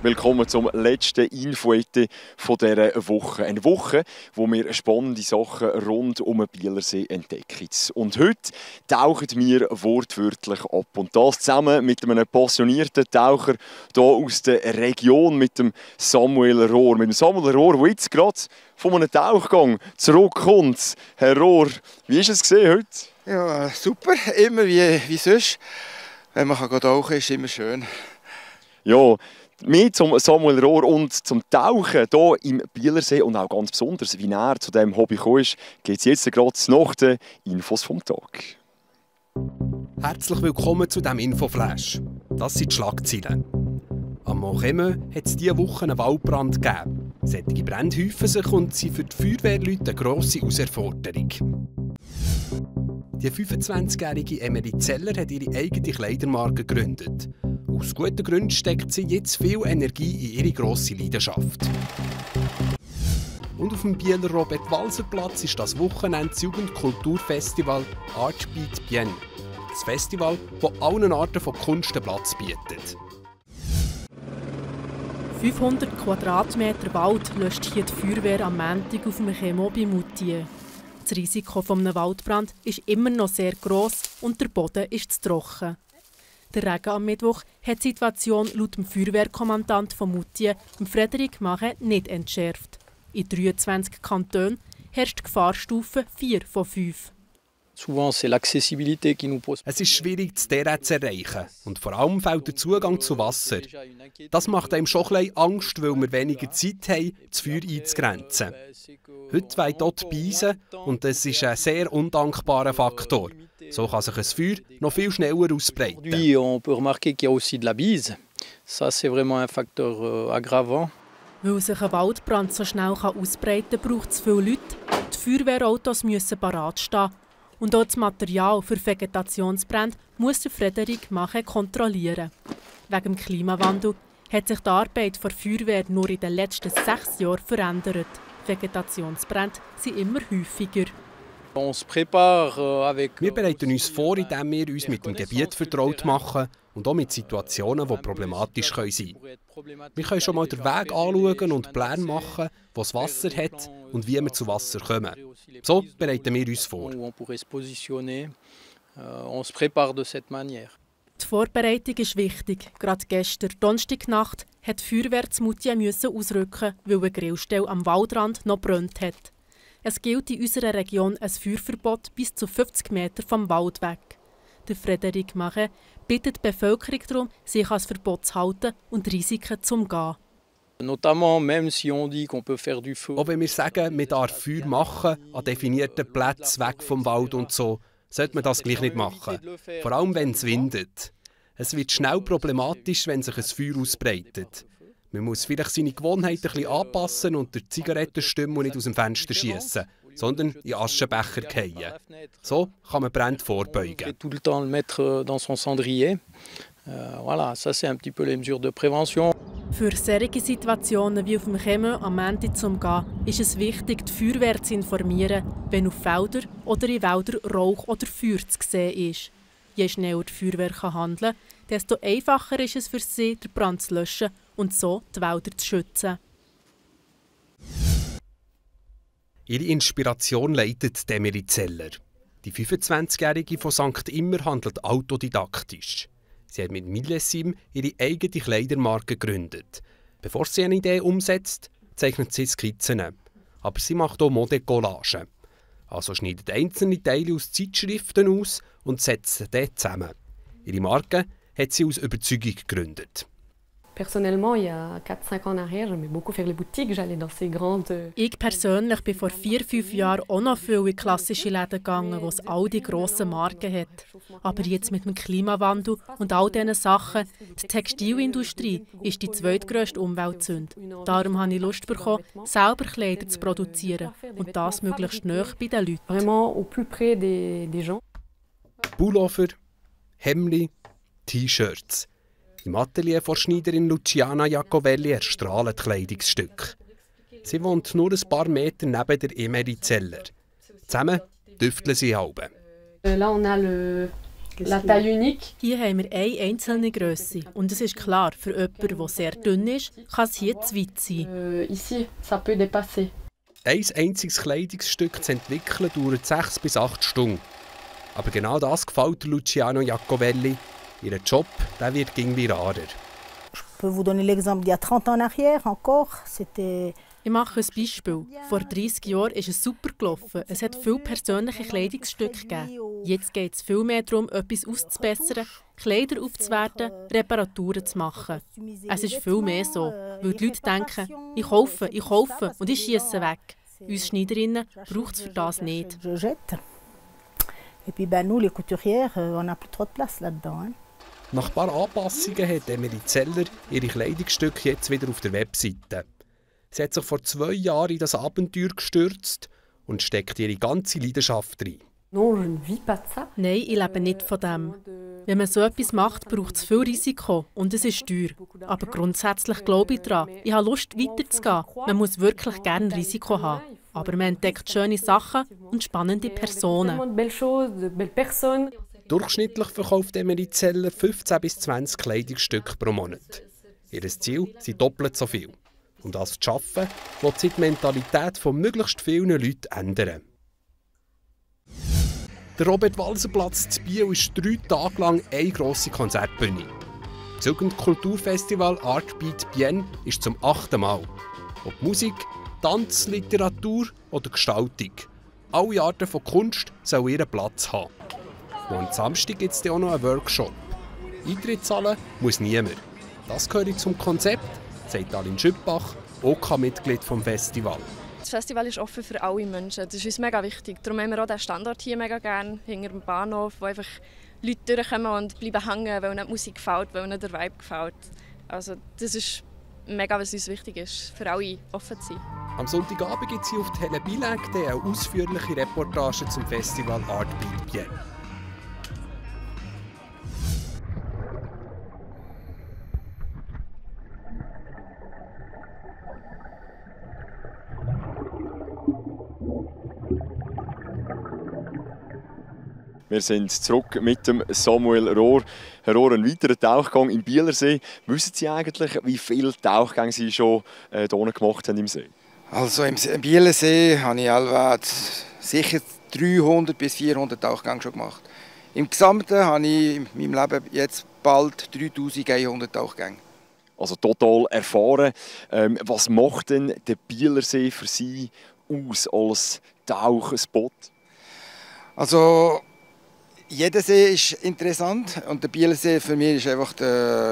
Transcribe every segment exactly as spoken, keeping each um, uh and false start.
willkommen zum letzten Infoette von dieser Woche. Eine Woche, wo wir spannende Sachen rund um den Bielersee entdecken. Und heute tauchen wir wortwörtlich ab. Und das zusammen mit einem passionierten Taucher hier aus der Region, mit dem Samuel Rohr. Mit dem Samuel Rohr, der jetzt gerade von einem Tauchgang zurückkommt. Herr Rohr, wie ist es gesehen heute? Ja, super. Immer wie, wie sonst. Wenn man tauchen kann, ist es immer schön. Ja, mehr zum Samuel Rohr und zum Tauchen hier im Bielersee und auch ganz besonders, wie er zu diesem Hobby gekommen ist, geht es jetzt gerade nach den Infos vom Tag. Herzlich willkommen zu diesem Infoflash. Das sind die Schlagzeilen. Am Mochemme hat es diese Woche einen Waldbrand gegeben. Solche Brände häufen sich und sind für die Feuerwehrleute eine grosse Herausforderung. Die fünfundzwanzigjährige Emily Zeller hat ihre eigene Kleidermarke gegründet. Aus guten Gründen steckt sie jetzt viel Energie in ihre grosse Leidenschaft. Und auf dem Bieler Robert-Walser-Platz ist das Wochenende das Jugendkulturfestival Artbeat Bien. Das Festival, das allen Arten von Kunst einen Platz bietet. fünfhundert Quadratmeter Wald löscht hier die Feuerwehr am Montag auf dem Chemo bei Moutier. Das Risiko eines Waldbrands ist immer noch sehr gross und der Boden ist zu trocken. Der Regen am Mittwoch hat die Situation laut dem Feuerwehrkommandant von Moutier, Frederik Mache, nicht entschärft. In dreiundzwanzig Kantonen herrscht Gefahrstufe vier von fünf. Es ist schwierig, das Terrain zu erreichen. Und vor allem fehlt der Zugang zu Wasser. Das macht einem schon ein bisschen Angst, weil wir weniger Zeit haben, das Feuer einzugrenzen. Heute weht dort die Beise und das ist ein sehr undankbarer Faktor. So kann sich ein Feuer noch viel schneller ausbreiten. On peut remarquer qu'il y a aussi de la bise. Ça, c'est vraiment un facteur aggravant. Weil sich ein Waldbrand so schnell ausbreiten kann, braucht es viele Leute. Die Feuerwehrautos müssen parat stehen. Und auch das Material für Vegetationsbrände muss der Frederik Mache kontrollieren. Wegen dem Klimawandel hat sich die Arbeit der Feuerwehr nur in den letzten sechs Jahren verändert. Vegetationsbrände sind immer häufiger. Wir bereiten uns vor, indem wir uns mit dem Gebiet vertraut machen und auch mit Situationen, die problematisch sein können. Wir können schon mal den Weg anschauen und Pläne machen, wo es Wasser hat und wie wir zu Wasser kommen. So bereiten wir uns vor. Die Vorbereitung ist wichtig. Gerade gestern, Donnerstagnacht, hat die Feuerwehr zu Moutier ausrücken, weil eine Grillstelle am Waldrand noch brennt hat. Es gilt in unserer Region ein Feuerverbot bis zu fünfzig Meter vom Wald weg. Der Frederik Mache bittet die Bevölkerung darum, sich an das Verbot zu halten und Risiken zu umgehen. Auch wenn wir sagen, man darf Feuer machen an definierten Plätzen weg vom Wald und so, sollte man das gleich nicht machen. Vor allem, wenn es windet. Es wird schnell problematisch, wenn sich ein Feuer ausbreitet. Man muss vielleicht seine Gewohnheiten ein bisschen anpassen und den Zigarettenstummel nicht aus dem Fenster schiessen, sondern in Aschenbecher fallen. So kann man Brände vorbeugen. Für solche Situationen wie auf dem Chemo am Ende zu umgehen, ist es wichtig, die Feuerwehr zu informieren, wenn auf Feldern oder in Wäldern Rauch oder Feuer zu sehen ist. Je schneller die Feuerwehr handeln kann, desto einfacher ist es für sie, den Brand zu löschen und so die Wälder zu schützen. Ihre Inspiration leitet Emily Zeller. Die fünfundzwanzigjährige von Sankt Immer handelt autodidaktisch. Sie hat mit Millesim ihre eigene Kleidermarke gegründet. Bevor sie eine Idee umsetzt, zeichnet sie Skizzen. Aber sie macht auch Modecollagen. Also schneidet einzelne Teile aus Zeitschriften aus und setzt sie dann zusammen. Ihre Marke hat sie aus Überzeugung gegründet. Personnellement, il y a quatre cinq ans en arrière, j'aimais beaucoup faire les boutiques. J'allais dans ces grandes. Ich persönlich bin vor vier fünf Jahren auch noch viel in klassische Läden gegangen, wo es all die grossen Marken hat. Aber jetzt mit dem Klimawandel und all diesen Sachen, die Textilindustrie ist die zweitgrösste Umweltsünde. Darum habe ich Lust bekommen, selber Kleider zu produzieren und das möglichst nahe bei den Leuten. Vraiment au plus près des, des gens. Pullover, Hemli, T-Shirts. Im Atelier von Schneiderin Luciana Jacovelli erstrahlen die Kleidungsstücke. Sie wohnt nur ein paar Meter neben der Emily Zeller. Zusammen düfteln sie halb. Là, on a le, La taille unique. Hier haben wir eine einzelne Grösse. Und es ist klar, für jemanden, der sehr dünn ist, kann es hier zu weit sein. Euh, ici, ça peut dépasser. Ein einziges Kleidungsstück zu entwickeln dauert sechs bis acht Stunden. Aber genau das gefällt Luciano Iacovelli. Ihr Job der wird irgendwie rarer. Je peux vous donner l'exemple d'il y a trente ans en arrière encore, c'était... Ich mache ein Beispiel. Vor dreissig Jahren ist es super gelaufen. Es hat viele persönliche Kleidungsstücke gegeben. Jetzt geht es viel mehr darum, etwas auszubessern, Kleider aufzuwerten, Reparaturen zu machen. Es ist viel mehr so, weil die Leute denken, ich kaufe, ich kaufe und ich schiesse weg. Uns Schneiderinnen braucht es für das nicht. Et puis ben nous les couturières, on n'a plus trop de place là-dedans. Nach ein paar Anpassungen hat Emelie Zeller ihre Kleidungsstücke jetzt wieder auf der Webseite. Sie hat sich vor zwei Jahren in das Abenteuer gestürzt und steckt ihre ganze Leidenschaft rein. Non, je ne vis pas de ça. Nein, ich lebe nicht von dem. Wenn man so etwas macht, braucht es viel Risiko und es ist teuer. Aber grundsätzlich glaube ich daran. Ich habe Lust, weiterzugehen. Man muss wirklich gerne Risiko haben. Aber man entdeckt schöne Sachen und spannende Personen. Durchschnittlich verkauft Emelie Zeller fünfzehn bis zwanzig Kleidungsstücke pro Monat. Ihr Ziel sind doppelt so viel. Um das zu schaffen, will sie die Mentalität von möglichst vielen Leuten ändern. Der Robert-Walser-Platz in Biel ist drei Tage lang eine grosse Konzertbühne. Das Jugendkulturfestival Art Beat Bien ist zum achten Mal. Ob Musik, Tanz, Literatur oder Gestaltung. Alle Arten von Kunst sollen ihren Platz haben. Und am Samstag gibt es auch noch einen Workshop. Eintritt zahlen muss niemand. Das gehört zum Konzept, sagt Aline Schüppbach, O K-Mitglied des Festivals. Das Festival ist offen für alle Menschen. Das ist uns mega wichtig. Darum haben wir auch den Standort hier mega gerne, hinter dem Bahnhof, wo einfach Leute durchkommen und bleiben hängen, weil ihnen die Musik gefällt, weil ihnen der Vibe gefällt. Also das ist mega, was uns wichtig ist, für alle offen zu sein. Am Sonntagabend gibt es hier auf die Helle Bileg eine ausführliche Reportage zum Festival Art Beat Bien. Wir sind zurück mit dem Samuel Rohr. Herr Rohr, ein weiterer Tauchgang im Bielersee. Wissen Sie eigentlich, wie viele Tauchgänge Sie schon äh, hier gemacht haben im See? Also im Bielersee habe ich allweit sicher dreihundert bis vierhundert Tauchgänge schon gemacht. Im Gesamten habe ich in meinem Leben jetzt bald dreitausendeinhundert Tauchgänge. Also total erfahren. Ähm, was macht denn der Bielersee für Sie aus als Tauchspot? Also jeder See ist interessant und der Bielersee für mich ist einfach äh,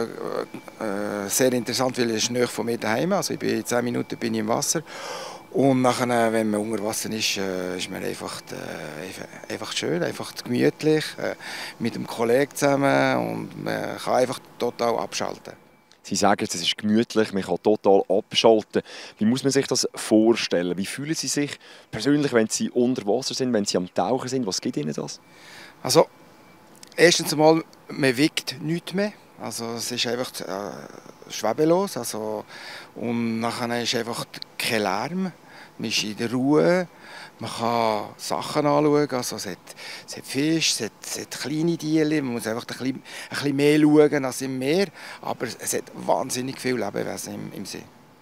äh, sehr interessant, weil er ist nahe von mir daheim. Also ich bin zehn Minuten bin ich im Wasser und nachher, wenn man unter Wasser ist, äh, ist man einfach, äh, einfach schön, einfach gemütlich äh, mit dem Kollegen zusammen und man kann einfach total abschalten. Sie sagen, es ist gemütlich, man kann total abschalten. Wie muss man sich das vorstellen? Wie fühlen Sie sich persönlich, wenn Sie unter Wasser sind, wenn Sie am Tauchen sind? Was gibt Ihnen das? Also, erstens einmal, man wiegt nichts mehr. Also, es ist einfach äh, schwebelos. Also, und nachher ist einfach kein Lärm. Man ist in der Ruhe. Man kann Sachen anschauen. Also, es, hat, es hat Fisch, es hat, es hat kleine Tiere. Man muss einfach ein bisschen, ein bisschen mehr schauen als im Meer. Aber es hat wahnsinnig viele Lebewesen im, im See.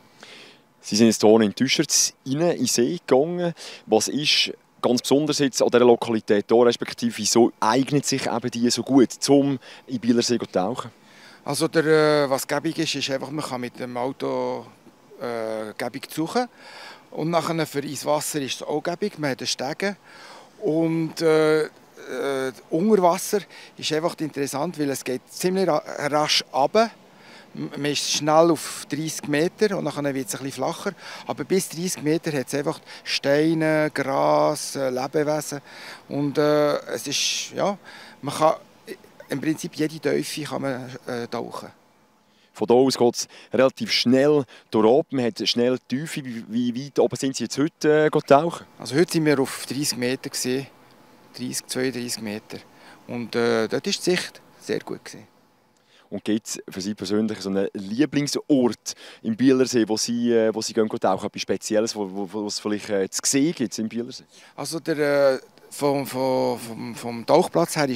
Sie sind jetzt hier in Tüscherz rein in den See gegangen. Was ist ganz besonders jetzt an dieser Lokalität hier, respektive wieso eignet sich eben die so gut, um in Bielersee zu tauchen? Also der, was gäbig ist, ist einfach, man kann mit dem Auto äh, gäbig suchen. Und nachher für ins Wasser ist es auch gäbig, man hat einen Stegen. Und äh, äh, unter Wasser ist einfach interessant, weil es geht ziemlich rasch runter. Man ist schnell auf dreissig Meter und dann wird es ein bisschen flacher. Aber bis dreissig Meter hat es einfach Steine, Gras, Lebewesen. Und äh, es ist, ja, man kann im Prinzip jede Tiefe kann man, äh, tauchen. Von hier aus geht es relativ schnell durch. Man hat schnell die Tiefe. Wie weit oben sind Sie jetzt heute äh, tauchen? Also heute sind wir auf dreissig Meter, dreissig, zweiunddreißig Meter. Und äh, dort war die Sicht sehr gut gewesen. Und gibt es für Sie persönlich so einen Lieblingsort im Bielersee, wo Sie, wo Sie gehen tauchen, etwas Spezielles, wo, wo, wo es vielleicht äh, zu sehen gibt im Bielersee? Also der, äh, vom, vom, vom Tauchplatz her ist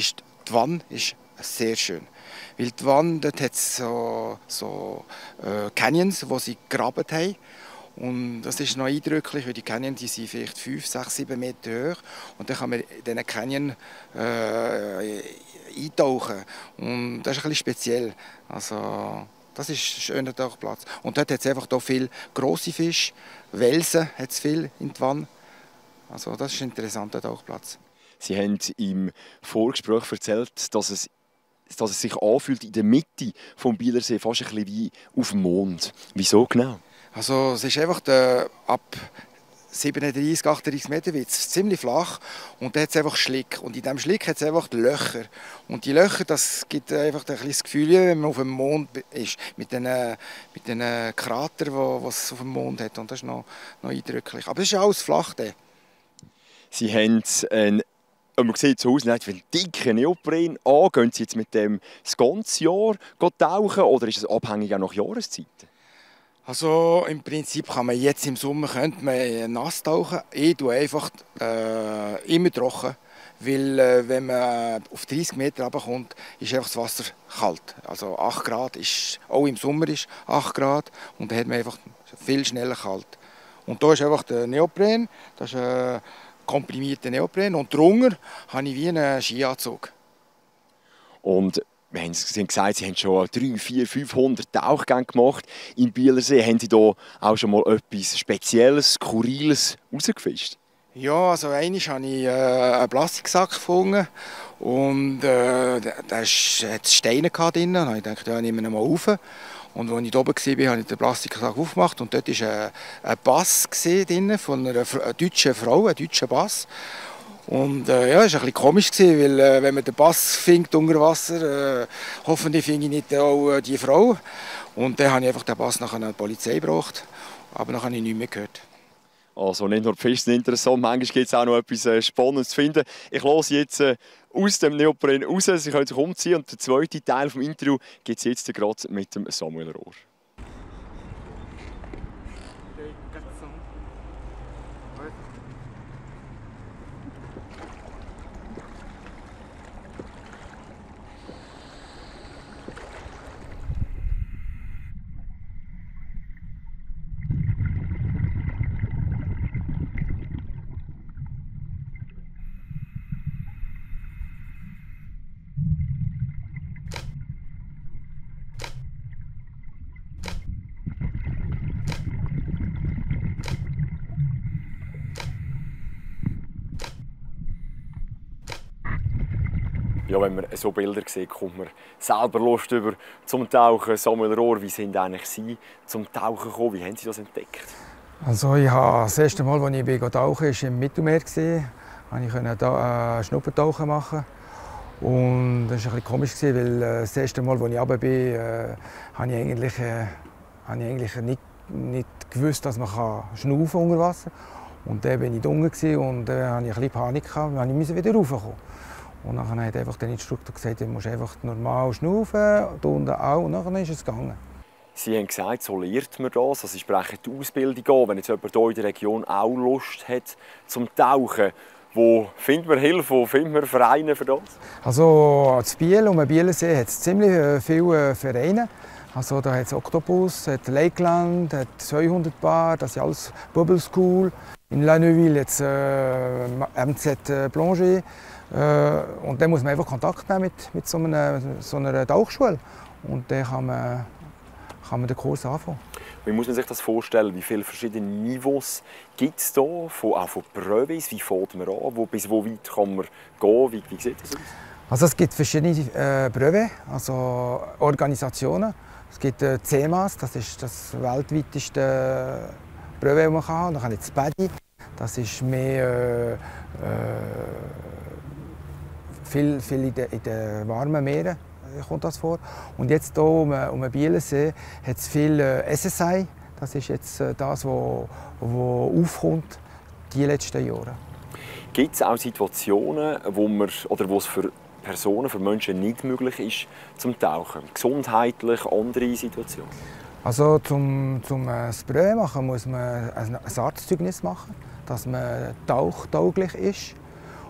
die Wanne ist sehr schön. Weil die Wanne, dort hat es so, so äh, Canyons, wo sie gegraben haben. Und das ist noch eindrücklich, weil die Canyons die sind vielleicht fünf, sechs, sieben Meter hoch. Und dann kann man in diesen Canyon äh, eintauchen. Und das ist ein bisschen speziell. Also, das ist ein schöner Tauchplatz. Und dort hat es einfach viele grosse Fische, Welsen hat es viel in der Wanne. Also, das ist ein interessanter Tauchplatz. Sie haben im Vorgespräch erzählt, dass es, dass es sich anfühlt in der Mitte des Bielersee fast ein bisschen wie auf dem Mond. Wieso genau? Also es ist einfach der, ab siebenunddreißig, achtunddreißig Meter wird es ziemlich flach und da hat es einfach Schlick. Und in diesem Schlick hat es einfach Löcher. Und die Löcher, das gibt einfach ein bisschen das Gefühl, wie wenn man auf dem Mond ist, mit den, mit den Kratern, die es auf dem Mond hat. Und das ist noch, noch eindrücklich. Aber es ist alles flach. Da. Sie haben einen man sieht zu Hause nicht, wenn dicke Neopren an, gehen Sie jetzt mit dem das ganze Jahr tauchen oder ist es abhängig auch nach Jahreszeiten? Also im Prinzip kann man jetzt im Sommer könnte man nass tauchen. Ich tue einfach äh, immer trocken, weil äh, wenn man auf dreißig Meter runterkommt, ist einfach das Wasser kalt. Also acht Grad ist auch im Sommer ist acht Grad und dann hat man einfach viel schneller kalt. Und da ist einfach der Neopren, das ist ein komprimierter Neopren und drunter habe ich wie einen Skianzug. Und Sie haben gesagt, Sie haben schon dreihundert, vierhundert, fünfhundert Tauchgänge gemacht im Bielersee. Haben Sie da auch schon mal etwas Spezielles, Skurriles rausgefischt? Ja, also einmal habe ich äh, einen Plastiksack gefunden und äh, da hatte Steine drin. Da habe ich gedacht, ja, nehmen wir ihn mal rauf. Und als ich da oben war, habe ich den Plastiksack aufgemacht und dort war ein, ein Bass drin von einer, einer deutschen Frau, ein deutscher Bass. Und äh, ja, es war ein bisschen komisch, weil äh, wenn man den Bass findet unter Wasser, äh, hoffentlich finde ich nicht auch äh, die Frau. Und dann habe ich einfach den Bass nach einer Polizei gebracht, aber dann habe ich nichts mehr gehört. Also nicht nur die Fische sind interessant, manchmal gibt es auch noch etwas äh, Spannendes zu finden. Ich lasse jetzt äh, aus dem Neopren raus, Sie können sich umziehen und den zweiten Teil des Interviews gibt es jetzt gerade mit dem Samuel Rohr. Ja, wenn man so Bilder sieht, kommt man selber Lust über zum Tauchen. Samuel Rohr, wie sind eigentlich Sie zum Tauchen gekommen? Wie haben Sie das entdeckt? Also ich habe das erste Mal, als ich bin tauchen war, im Mittelmeer. Ich konnte da, äh, Schnuppertauchen machen. Und das war ein bisschen komisch, weil äh, das erste Mal, als ich runter bin, äh, habe ich eigentlich, äh, habe ich eigentlich nicht, nicht gewusst, dass man schnaufen kann unter Wasser. Und dann war ich unten und äh, hatte ich ein bisschen Panik, weil ich wieder raufkommen. Und dann hat einfach der Instruktor gesagt, du musst einfach normal schnaufen, da unten auch, und dann ist es gegangen. Sie haben gesagt, so lernt man das, also Sie sprechen die Ausbildung an. Wenn jetzt jemand hier in der Region auch Lust hat zum Tauchen, wo findet man Hilfe, wo findet man Vereine für das? Also in Biel, um den Bielersee hat es ziemlich viele Vereine. Also da hat es Octopus, hat Lakeland, hat zweihundert Bar, das ist alles Bubble School. In La Neuville hat es äh, M Z Plongée. Äh, und dann muss man einfach Kontakt nehmen mit, mit so, einer, so einer Tauchschule. Und dann kann man, kann man den Kurs anfangen. Wie muss man sich das vorstellen? Wie viele verschiedene Niveaus gibt es hier? Von, auch von Brevets? Wie fängt man an? Wo, bis wo weit kann man gehen? Wie, wie sieht das aus? Also es gibt verschiedene äh, Brevets, also Organisationen. Es gibt äh, C M A S, das ist das weltweiteste Brevet, das man kann haben. Dann kann jetzt PADI, das ist mehr äh, äh, viel, viel in den in warmen Meeren kommt das vor. Und jetzt hier um, um den Bielersee hat es viel äh, S S I. Das ist jetzt äh, das, was aufkommt die letzten Jahre. Gibt es auch Situationen, wo, man, oder wo es für Personen, für Menschen nicht möglich ist, zum Tauchen? Gesundheitlich, andere Situationen? Also zum, zum äh, Spray machen muss man ein Arztzeugnis machen, dass man tauchtauglich ist.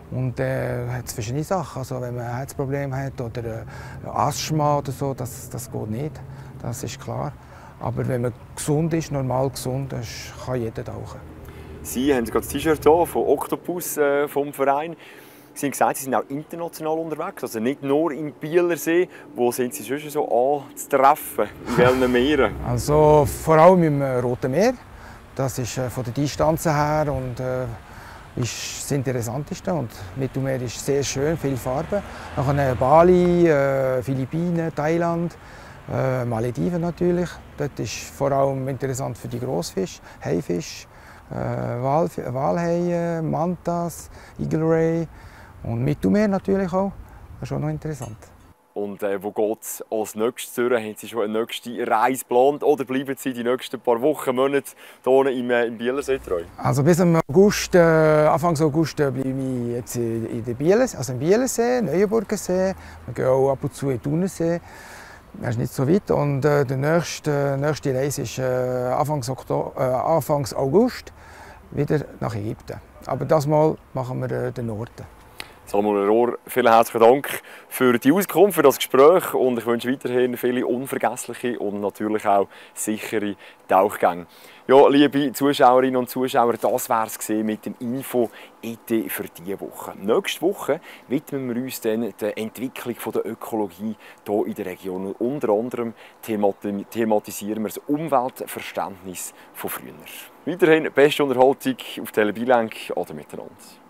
Und äh, hat verschiedene Sachen. Also wenn man ein Herzproblem hat oder äh, Asthma oder so, das, das geht nicht. Das ist klar. Aber wenn man gesund ist, normal gesund ist, kann jeder tauchen. Sie haben gerade das T-Shirt hier von Octopus äh, vom Verein. Sie haben gesagt, Sie sind auch international unterwegs, also nicht nur im Bielersee. Wo sind Sie sonst so anzutreffen? In welchen Meeren? Also vor allem im Roten Meer. Das ist äh, von der Distanz her und äh, ist das Interessanteste. Und Mittelmeer ist sehr schön, viele Farben. Nachher Bali, äh, Philippinen, Thailand, äh, Malediven natürlich. Dort ist vor allem interessant für die Grossfische, Haifisch, äh, Wal Walhaie, Mantas, Eagle Ray und Mittelmeer natürlich auch. Das ist auch noch interessant. Und äh, wo geht es als nächstes durch? Haben Sie schon eine nächste Reise geplant oder bleiben Sie die nächsten paar Wochen, Monate hier im, äh, im Bielersee treu? Also bis im August, äh, Anfang August äh, bleibe ich jetzt in der Bielersee, also im Bielersee, Neuenburgensee. Wir gehen auch ab und zu in den Thunersee. Das ist nicht so weit. Und äh, die nächste, nächste Reise ist äh, Anfang, Oktober, äh, Anfang August wieder nach Ägypten. Aber das Mal machen wir äh, den Norden. Salomon Rohr, vielen herzlichen Dank für die Auskunft, für das Gespräch und ich wünsche weiterhin viele unvergessliche und natürlich auch sichere Tauchgänge. Ja, liebe Zuschauerinnen und Zuschauer, das war es mit dem Info E T für diese Woche. Nächste Woche widmen wir uns dann der Entwicklung der Ökologie hier in der Region. Unter anderem thematisieren wir das Umweltverständnis von früher. Weiterhin beste Unterhaltung auf Tele Bilenk oder miteinander.